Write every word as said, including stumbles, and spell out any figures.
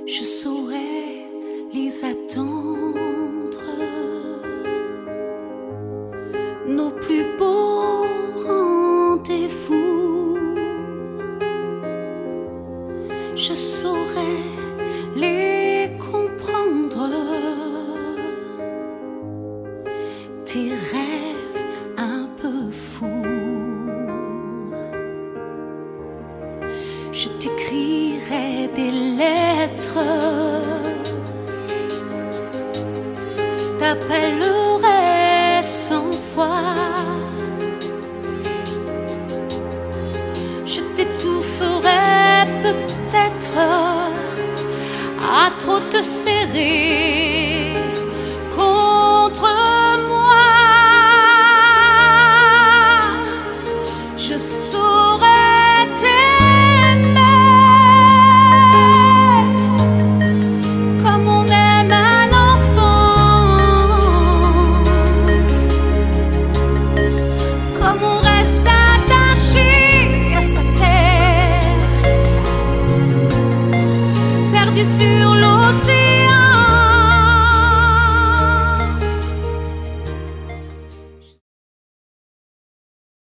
je saurais les attendre. Nos plus beaux rendez-vous, je saurais les comprendre. Tes rêves un peu fous, je t'écrirai des lettres, t'appellerai cent fois, je t'étoufferai peut-être à trop te serrer contre moi. Je saurais t'aimer comme on aime un enfant, comme on reste attaché à sa terre, perdu sur